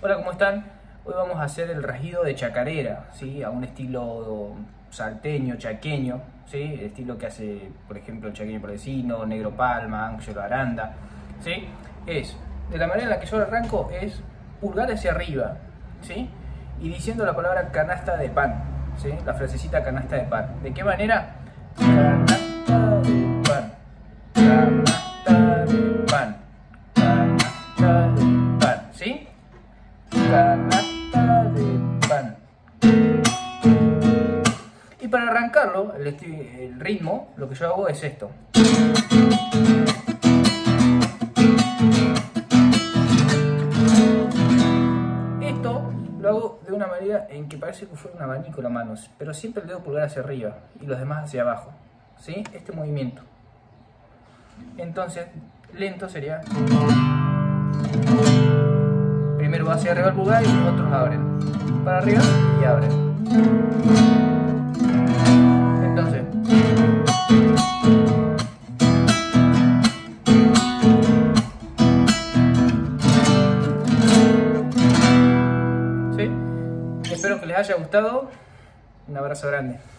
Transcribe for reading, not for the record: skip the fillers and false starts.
Hola, ¿cómo están? Hoy vamos a hacer el rasguido de chacarera, ¿sí? A un estilo salteño, chaqueño, ¿sí? El estilo que hace, por ejemplo, el chaqueño palecino, Negro Palma, Ángelo Aranda, ¿sí? Es, de la manera en la que yo lo arranco, es pulgar hacia arriba, ¿sí? Y diciendo la palabra canasta de pan, ¿sí? La frasecita canasta de pan. ¿De qué manera? Canasta de pan, canasta de pan, canasta de pan, ¿sí? Canasta de pan. Y para arrancarlo, el ritmo, lo que yo hago es esto. Esto lo hago de una manera en que parece que fuera un abanico la mano, pero siempre el dedo pulgar hacia arriba y los demás hacia abajo, ¿sí? Este movimiento. Entonces, lento sería... Primero va hacia arriba el pulgar y los otros abren. Para arriba y abren. Entonces. ¿Sí? Espero que les haya gustado. Un abrazo grande.